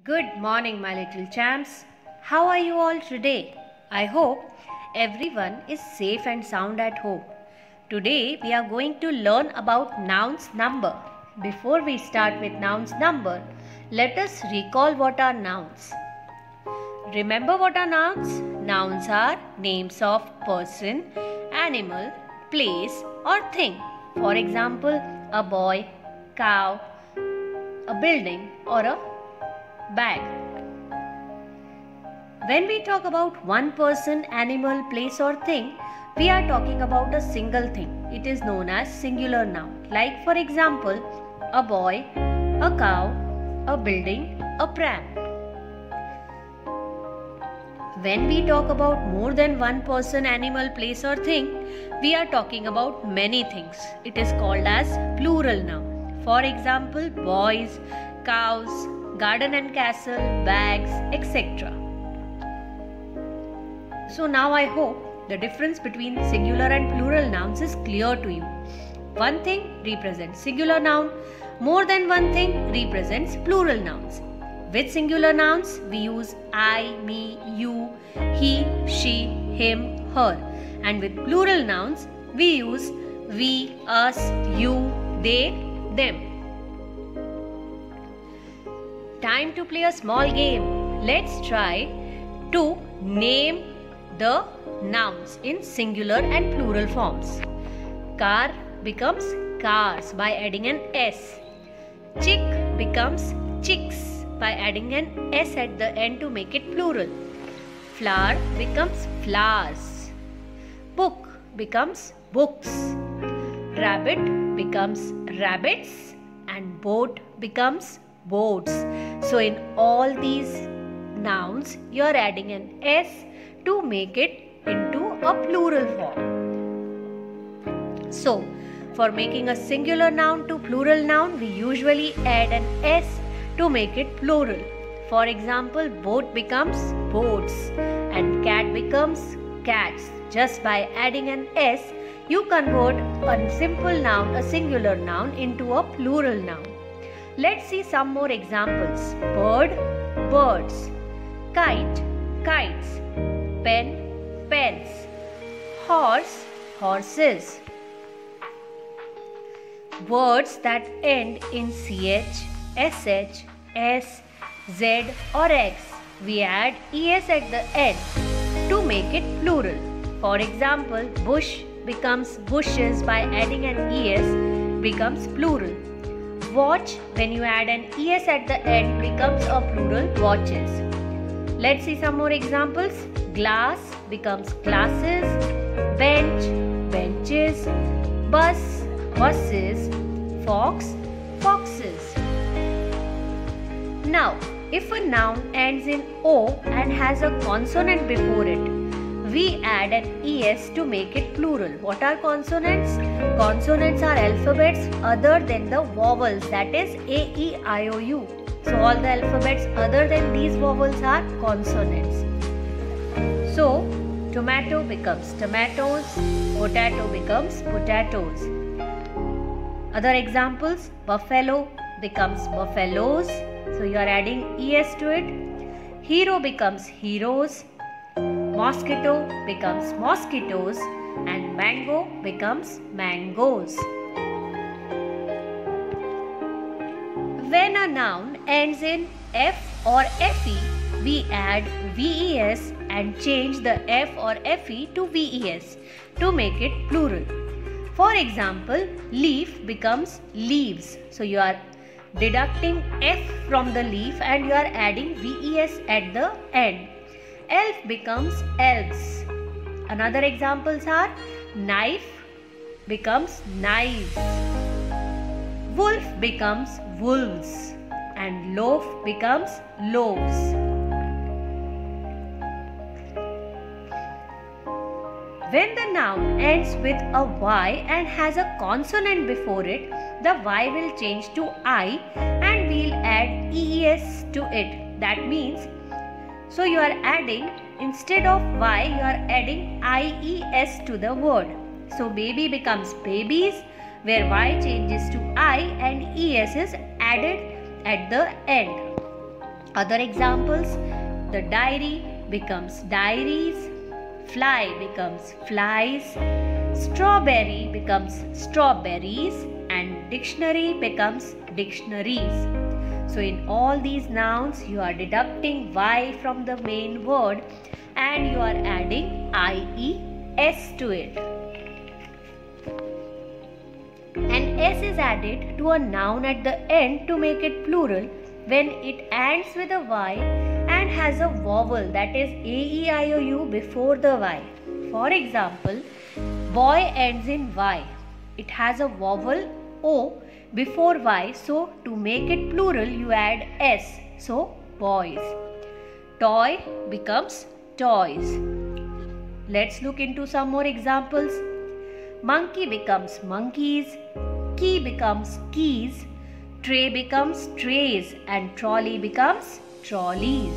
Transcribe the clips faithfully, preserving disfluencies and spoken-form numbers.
Good morning, my little champs. How are you all today? I hope everyone is safe and sound at home. Today we are going to learn about nouns number. Before we start with nouns number, let us recall what are nouns. Remember what are nouns? Nouns are names of person, animal, place or thing. For example, a boy, cow, a building or a bag. When we talk about one person, animal, place or thing, we are talking about a single thing. It is known as singular noun. Like for example, a boy, a cow, a building, a pram. When we talk about more than one person, animal, place or thing, we are talking about many things. It is called as plural noun. For example, boys, cows, garden and castle, bags, et cetera. So now I hope the difference between singular and plural nouns is clear to you. One thing represents singular noun, more than one thing represents plural nouns. With singular nouns, we use I, me, you, he, she, him, her. And with plural nouns, we use we, us, you, they, them. Time to play a small game. Let's try to name the nouns in singular and plural forms. Car becomes cars by adding an S. Chick becomes chicks by adding an S at the end to make it plural. Flower becomes flowers. Book becomes books. Rabbit becomes rabbits and boat becomes boats. So in all these nouns, you are adding an S to make it into a plural form. So for making a singular noun to plural noun, we usually add an S to make it plural. For example, boat becomes boats and cat becomes cats. Just by adding an S, you convert a simple noun, a singular noun, into a plural noun. Let's see some more examples. Bird, birds. Kite, kites. Pen, pens. Horse, horses. Words that end in C H, S H, S, Z or X, we add E S at the end to make it plural. For example, bush becomes bushes by adding an E S becomes plural. Watch, when you add an E S at the end, becomes a plural watches. Let's see some more examples. Glass becomes glasses. Bench, benches. Bus, buses. Fox, foxes. Now, if a noun ends in O and has a consonant before it, we add an E S to make it plural. What are consonants? Consonants are alphabets other than the vowels, that is A, E, I, O, U. So all the alphabets other than these vowels are consonants. So tomato becomes tomatoes, potato becomes potatoes. Other examples, buffalo becomes buffaloes. So you are adding E S to it. Hero becomes heroes. Mosquito becomes mosquitoes and mango becomes mangoes. When a noun ends in F or F E, we add V E S and change the F or F E to V E S to make it plural. For example, leaf becomes leaves. So you are deducting F from the leaf and you are adding V E S at the end. Elf becomes elves. Another examples are knife becomes knives. Wolf becomes wolves and loaf becomes loaves. When the noun ends with a Y and has a consonant before it, the Y will change to I and we'll add E E S to it. That means, so you are adding, instead of Y, you are adding I E S to the word. So baby becomes babies, where Y changes to I and E S is added at the end. Other examples, the diary becomes diaries, fly becomes flies, strawberry becomes strawberries, and dictionary becomes dictionaries. So in all these nouns, you are deducting Y from the main word and you are adding I E S to it. And S is added to a noun at the end to make it plural when it ends with a Y and has a vowel, that is A E I O U, before the Y. For example, boy ends in Y. It has a vowel O before Y, so to make it plural you add S, so boys. Toy becomes toys. Let's look into some more examples. Monkey becomes monkeys, key becomes keys, tray becomes trays, and trolley becomes trolleys.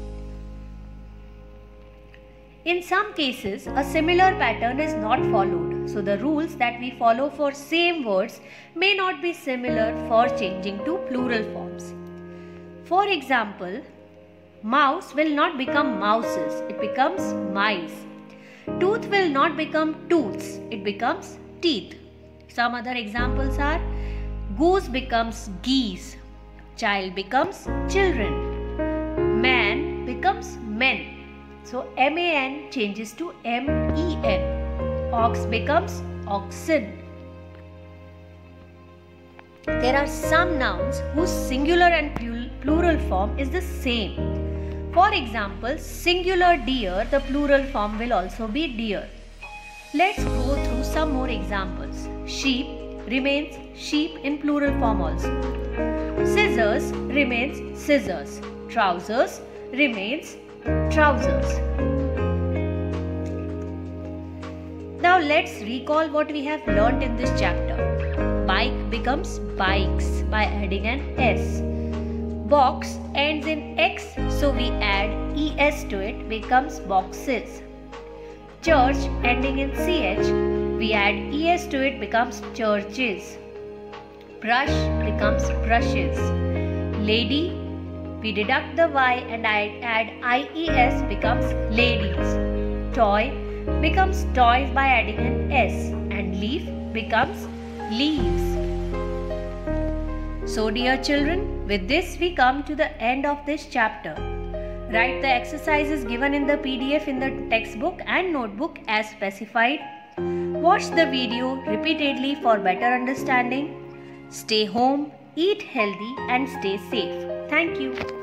In some cases, a similar pattern is not followed, so the rules that we follow for same words may not be similar for changing to plural forms. For example, mouse will not become mouses, it becomes mice. Tooth will not become tooths, it becomes teeth. Some other examples are goose becomes geese, child becomes children, man becomes men. So M A N changes to M E N. Ox becomes oxen. There are some nouns whose singular and plural form is the same. For example, singular deer, the plural form will also be deer. Let's go through some more examples. Sheep remains sheep in plural form also. Scissors remains scissors. Trousers remains trousers. Now let's recall what we have learnt in this chapter. Bike becomes bikes by adding an S. Box ends in X, so we add E S to it, becomes boxes. Church ending in C H, we add E S to it, becomes churches. Brush becomes brushes. Lady, we deduct the Y and add I E S, becomes ladies. Toy becomes toys by adding an S, and leaf becomes leaves. So dear children, with this we come to the end of this chapter. Write the exercises given in the P D F in the textbook and notebook as specified. Watch the video repeatedly for better understanding. Stay home, eat healthy and stay safe. Thank you.